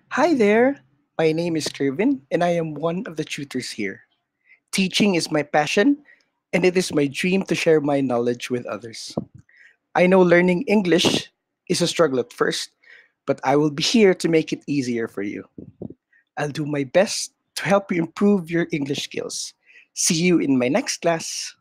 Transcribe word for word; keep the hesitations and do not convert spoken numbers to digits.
Hi there, my name is Kervin and I am one of the tutors here. Teaching is my passion and it is my dream to share my knowledge with others. I know learning English is a struggle at first, but I will be here to make it easier for you. I'll do my best to help you improve your English skills. See you in my next class.